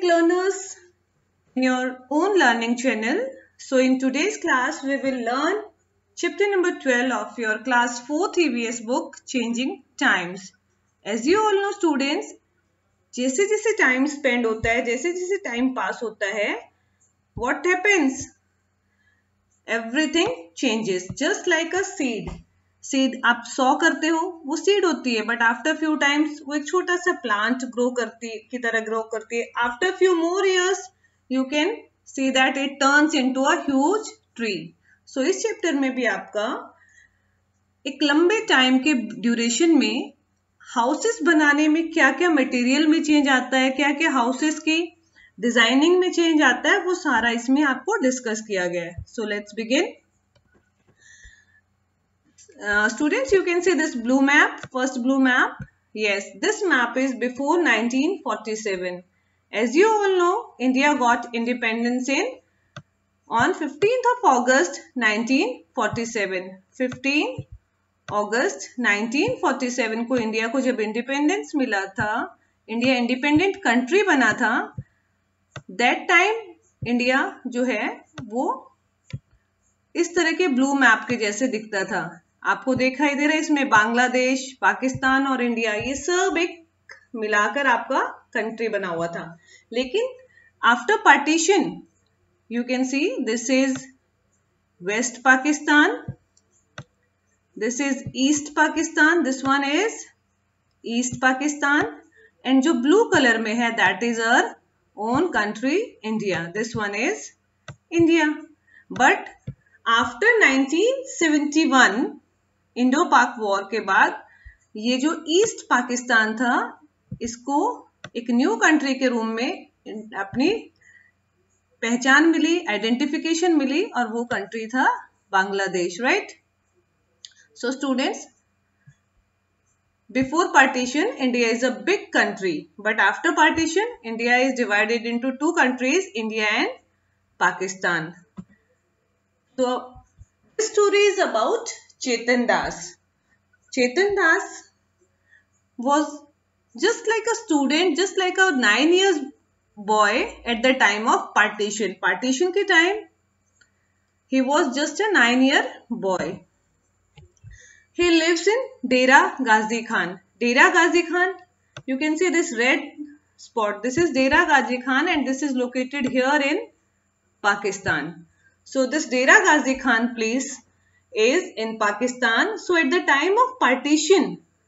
learners in your own learning channel. So in today's class we will learn chapter number 12 of your class 4th EVS book Changing Times. As you all know students, जैसे जैसे time spend होता है, जैसे जैसे time pass होता है, what happens? Everything changes just like a seed. Seed आप sow करते हो, वो सीड होती है, बट आफ्टर फ्यू टाइम्स वो एक छोटा सा प्लांट ग्रो करती की तरह ग्रो करती है. After few more years you can see that it turns into a huge tree. So इस चैप्टर में भी आपका एक लंबे टाइम के ड्यूरेशन में हाउसेस बनाने में क्या क्या मटेरियल में चेंज आता है, क्या क्या हाउसेस की डिजाइनिंग में चेंज आता है, वो सारा इसमें आपको डिस्कस किया गया है. So let's begin. Students, you can see this blue map, first blue map. Yes, this map is before 1947. As you all know, India got independence on 15th of August 1947. 15 अगस्त 1947 को इंडिया को जब independence मिला था, India independent country बना था, that time India जो है वो इस तरह के ब्लू मैप के जैसे दिखता था. आपको दिखाई दे रहा है इसमें बांग्लादेश, पाकिस्तान और इंडिया, ये सब एक मिलाकर आपका कंट्री बना हुआ था. लेकिन after partition you can see this is west Pakistan, this is east Pakistan, this one is east Pakistan, and जो ब्लू कलर में है that is our own country India, this one is India. But after 1971 Indo Pak war के बाद ये जो east Pakistan था, इसको एक न्यू कंट्री के रूप में अपनी पहचान मिली, आइडेंटिफिकेशन मिली, और वो कंट्री था Bangladesh. Right. So students, before partition India is a big country, but after partition India is divided into two countries, India and Pakistan. So this story is about Chetan Das. Chetan Das was just like a student, just like a 9 years boy at the time of partition. Partition के time he was just a 9-year boy. He lives in Dera Ghazi Khan. Dera Ghazi Khan, you can see this red spot. This is Dera Ghazi Khan and this is located here in Pakistan. So this Dera Ghazi Khan place is in Pakistan. So at the time of partition,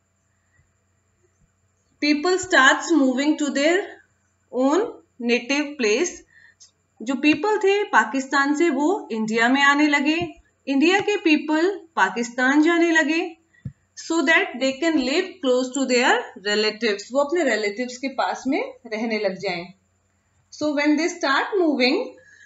people starts moving to their own native place. जो people थे पाकिस्तान से वो India में आने लगे, India के people Pakistan जाने लगे, so that they can live close to their relatives. वो अपने relatives के पास में रहने लग जाएं. So when they start moving,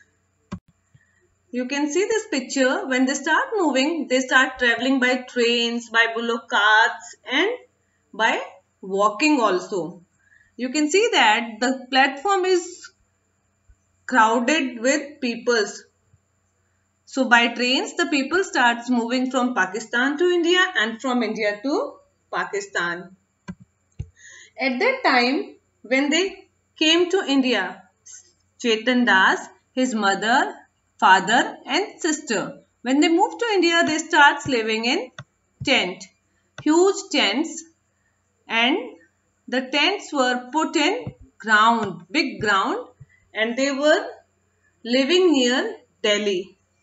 you can see this picture. When they start moving, they start traveling by trains, by bullock carts, and by walking also. You can see that the platform is crowded with people. So by trains, the people starts moving from Pakistan to India and from India to Pakistan. At that time, when they came to India, Chetan Das, his mother, father and sister, when they moved to India, they starts living in tent, huge tents, and the tents were put in ground, big ground, and they were living near Delhi.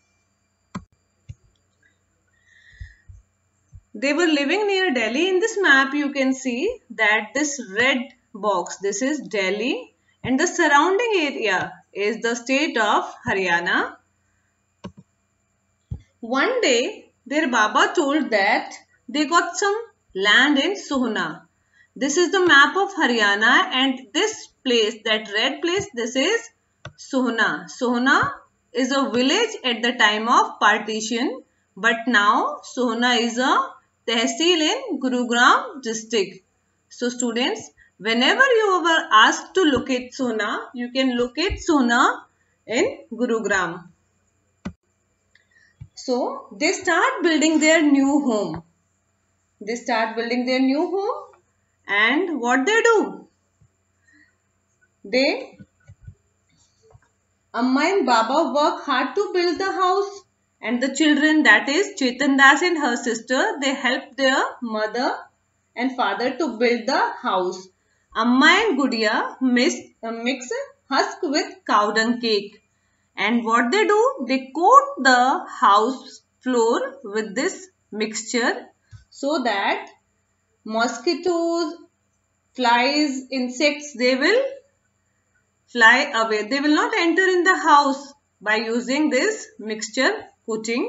They were living near Delhi. In this map you can see that this red box, this is Delhi, and the surrounding area is the state of Haryana. One day, their Baba told that they got some land in Sohna. This is the map of Haryana, and this place, that red place, this is Sohna. Sohna is a village at the time of partition, but now Sohna is a tehsil in Gurugram district. So students, whenever you were asked to locate Sohna, you can locate Sohna in Gurugram. So they start building their new home. They start building their new home, and what they do? They Amma and Baba work hard to build the house, and the children, that is Chetan Das and her sister, they help their mother and father to build the house. Amma and Gudiya mix husk with cow dung cake, and what they do, they coat the house floor with this mixture so that mosquitoes, flies, insects, they will fly away. They will not enter in the house by using this mixture coating.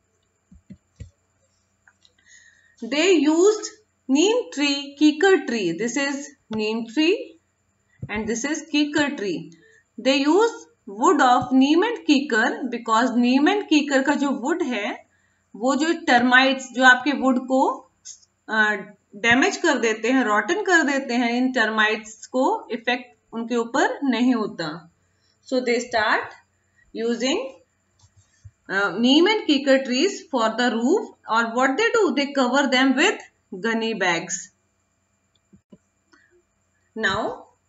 They used neem tree, kikar tree. This is neem tree and this is kikar tree. They use wood of neem and kikar because neem and kikar का जो wood है वो जो termites जो आपके wood को damage कर देते हैं, रॉटन कर देते हैं, इन टर्माइट्स को इफेक्ट उनके ऊपर नहीं होता. So they start using neem and kikar trees for the roof, or what they do, they cover them with gunny bags. Now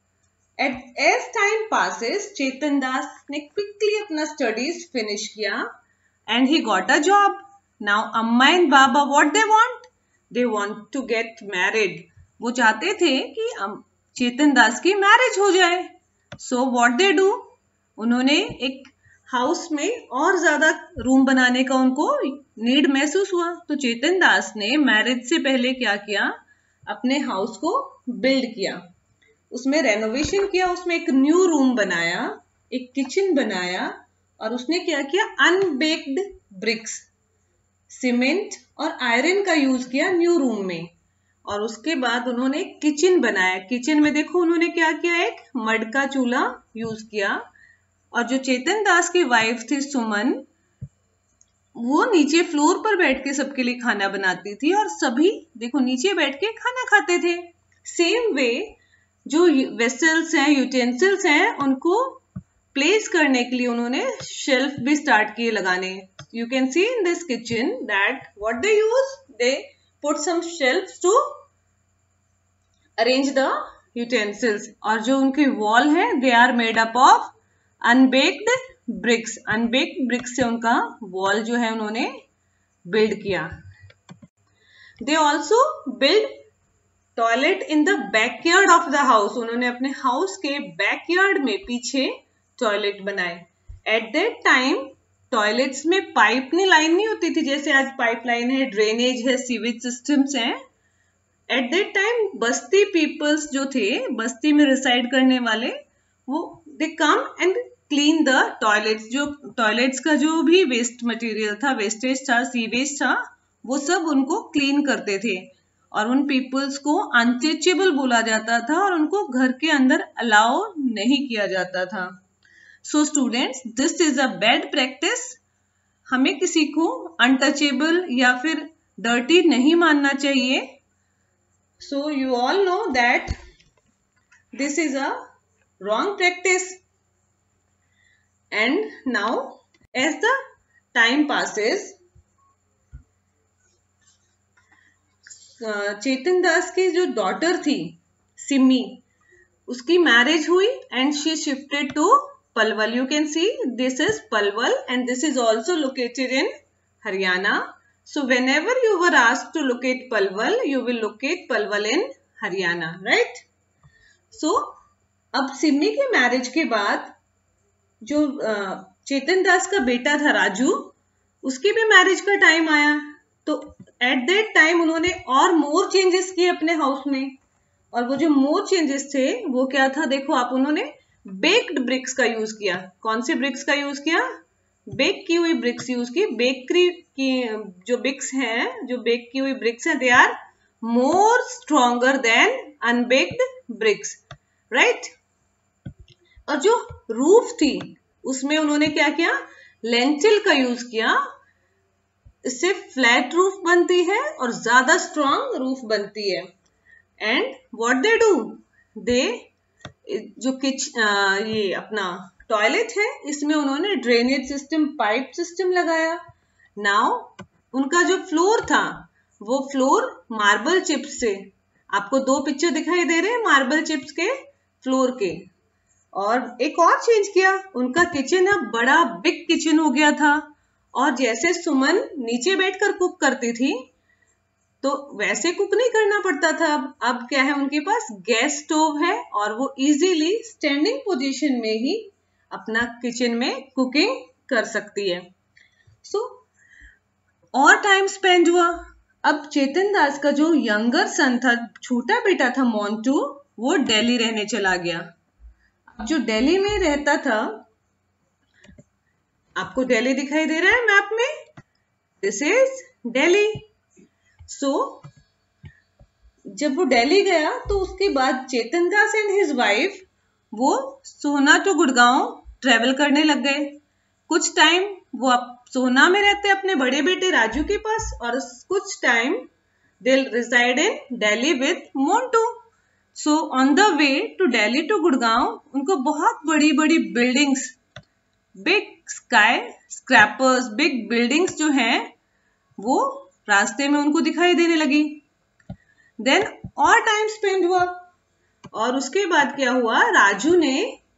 as time passes, Chetan Das ने quickly अपना studies finish किया and he got a job. Now Amma and Baba, what they want? They want to get married. वो चाहते थे कि चेतन दास की marriage हो जाए. So what they do? उन्होंने एक हाउस में और ज्यादा रूम बनाने का उनको नीड महसूस हुआ. तो चेतन दास ने मैरिज से पहले क्या किया, अपने हाउस को बिल्ड किया, उसमें रेनोवेशन किया, उसमें एक न्यू रूम बनाया, एक किचन बनाया, और उसने क्या किया, अनबेक्ड ब्रिक्स, सीमेंट और आयरन का यूज किया न्यू रूम में. और उसके बाद उन्होंने किचन बनाया. किचन में देखो उन्होंने क्या किया, एक मड का चूल्हा यूज किया. और जो चेतन दास की वाइफ थी सुमन, वो नीचे फ्लोर पर बैठ के सबके लिए खाना बनाती थी और सभी देखो नीचे बैठ के खाना खाते थे. सेम वे जो वेसल्स हैं, यूटेंसिल्स हैं, उनको प्लेस करने के लिए उन्होंने शेल्फ भी स्टार्ट किए लगाने. You can see in this kitchen that what they use, they put some shelves to arrange the utensils. और जो उनके wall है, they are made up of unbaked bricks. Unbaked bricks से उनका wall जो है उन्होंने build किया. They also build toilet in the backyard of the house. उन्होंने अपने house के backyard में पीछे toilet बनाए. At that time टॉयलेट्स में पाइप नहीं, लाइन नहीं होती थी जैसे आज पाइपलाइन है, ड्रेनेज है, सीवेज सिस्टम्स हैं. At that time basti peoples जो थे, बस्ती में रिसाइड करने वाले, वो they come and clean the toilets. जो टॉयलेट्स का जो भी वेस्ट मटेरियल था, वेस्टेज था, सीवेज था, वो सब उनको क्लीन करते थे. और उन पीपल्स को अनटचेबल बोला जाता था और उनको घर के अंदर अलाउ नहीं किया जाता था. So students, this is a bad practice. हमें किसी को untouchable या फिर dirty नहीं मानना चाहिए. So you all know that this is a wrong practice. And now as the time passes, चेतन दास की जो daughter थी सिमी, उसकी marriage हुई and she shifted to Palwal. You can see this is Palwal and this is also located in Haryana. So whenever you were asked to locate Palwal, you will locate Palwal in Haryana, right? So अब सिमी के marriage के बाद जो चेतन दास का बेटा था राजू, उसकी भी मैरिज का टाइम आया. तो एट दैट टाइम उन्होंने और मोर चेंजेस किए अपने हाउस में. और वो जो मोर चेंजेस थे वो क्या था, देखो आप, उन्होंने बेक्ड ब्रिक्स का यूज किया. कौन से ब्रिक्स का यूज किया, बेक की हुई ब्रिक्स यूज की. बेकरी की जो ब्रिक्स हैं, जो बेक की हुई ब्रिक्स हैं, they are more stronger than unbaked bricks, right. और जो रूफ थी उसमें उन्होंने क्या किया, लेंटिल का यूज किया. इससे फ्लैट रूफ बनती है और ज्यादा स्ट्रॉन्ग रूफ बनती है. And what they do, they जो ये अपना टॉयलेट है, इसमें उन्होंने ड्रेनेज सिस्टम, पाइप सिस्टम लगाया. नाउ उनका जो फ्लोर था वो फ्लोर मार्बल चिप्स से, आपको दो पिक्चर दिखाई दे रहे हैं मार्बल चिप्स के फ्लोर के. और एक और चेंज किया, उनका किचन अब बड़ा बिग किचन हो गया था। और जैसे सुमन नीचे बैठकर कुक करती थी तो वैसे कुक नहीं करना पड़ता था। अब क्या है, उनके पास गैस स्टोव है और वो इजीली स्टैंडिंग पोजीशन में ही अपना किचन में कुकिंग कर सकती है। सो और टाइम स्पेंड हुआ। अब चेतन दास का जो यंगर सन था, छोटा बेटा था मोंटू, वो दिल्ली रहने चला गया। अब जो दिल्ली में रहता था, आपको दिल्ली दिखाई दे रहा है मैप में, दिस इज दिल्ली। सो जब वो दिल्ली गया तो उसके बाद Chetan Das and his wife वो सोहना टू गुड़गांव ट्रेवल करने लग गए। कुछ टाइम वो सोहना में रहते अपने बड़े बेटे राजू के पास और कुछ time they reside in Delhi with Montu. So on the way to Delhi to Gurgaon उनको बहुत बड़ी बड़ी buildings, big skyscrapers, big buildings जो हैं वो रास्ते में उनको दिखाई देने लगी। देन और टाइम स्पेंड हुआ और उसके बाद क्या हुआ, राजू ने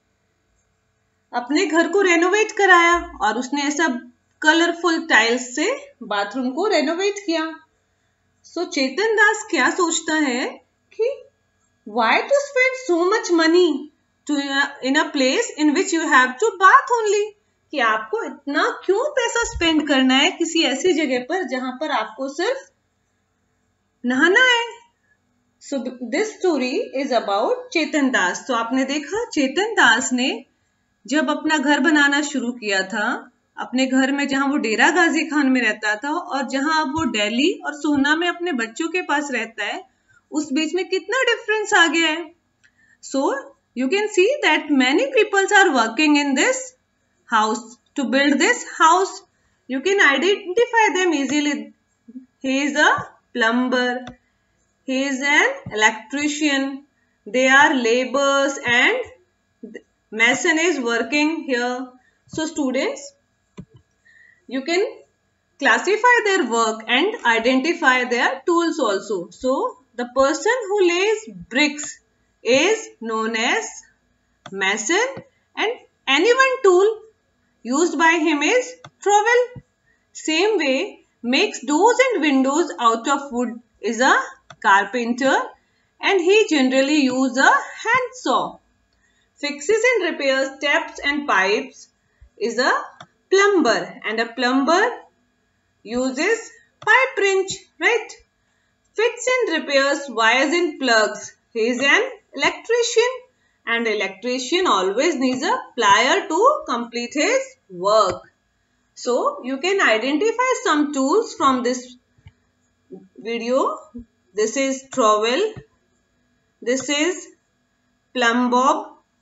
अपने घर को रेनोवेट कराया और उसने ऐसा कलरफुल टाइल्स से बाथरूम को रेनोवेट किया। सो चेतन दास क्या सोचता है कि why to spend so much money to in a place in which you have to bath only, कि आपको इतना क्यों पैसा स्पेंड करना है किसी ऐसी जगह पर जहां पर आपको सिर्फ नहाना है। So this story is about Chetan Das. तो आपने देखा चेतन दास ने जब अपना घर बनाना शुरू किया था, अपने घर में जहां वो डेरा गाजी खान में रहता था और जहां अब वो दिल्ली और सोहना में अपने बच्चों के पास रहता है, उस बीच में कितना डिफरेंस आ गया है। So you can see that many peoples are working in this house to build this house. You can identify them easily. He is a plumber, he is an electrician, they are laborers and mason is working here. So students, you can classify their work and identify their tools also. So the person who lays bricks is known as mason and any one tool used by him is trowel. Same way, makes doors and windows out of wood is a carpenter and he generally use a handsaw. Fixes and repairs taps and pipes is a plumber and a plumber uses pipe wrench, right? Fits and repairs wires and plugs. He is an electrician and electrician always needs a plier to complete his work. So you can identify some tools from this video. This is trowel, this is plumb bob,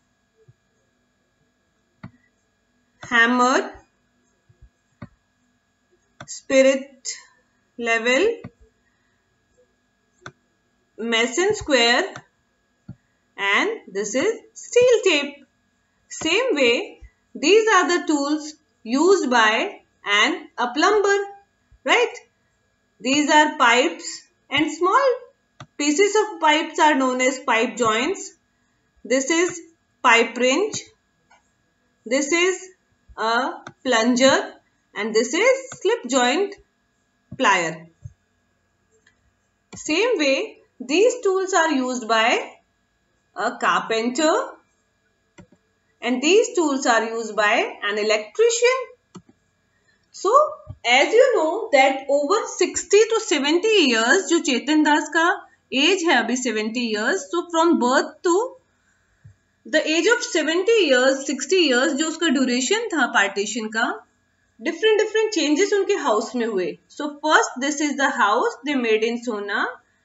hammer, spirit level, mason square, and this is steel tape. Same way, these are the tools used by a plumber, right? These are pipes and small pieces of pipes are known as pipe joints. This is pipe wrench. This is a plunger and this is slip joint plier. Same way, these tools are used by a carpenter and these tools are used by an electrician. So, as you know that over 60 to 70 years, जो चेतन दास का as है अभी 70 years, so from birth to the age of 70 years, 60 years जो उसका duration था partition का, different changes उनके house में हुए. So first this is the house they made in Sohna.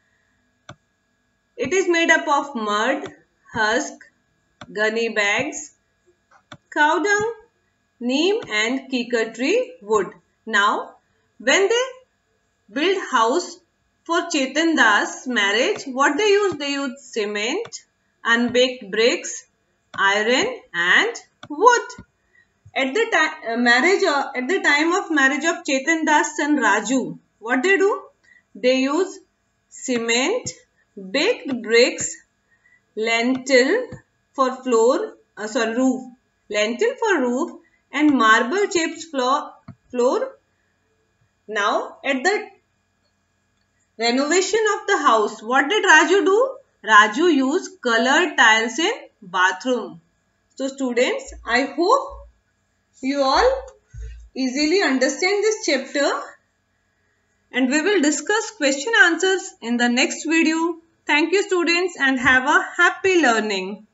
It is made up of mud, husk, gunny bags, cow dung, neem and kikar tree wood. Now, when they build house for Chetan Das marriage, what they use? They use cement, unbaked bricks, iron and wood. At the time of marriage of Chetan Das son Raju, what they do? They use cement, baked bricks, lentil for floor, roof, lentil for roof, and marble chips floor. Now at the renovation of the house, what did Raju do? Raju used colored tiles in bathroom. So students, I hope you all easily understand this chapter, and we will discuss question answers in the next video. Thank you students, and have a happy learning.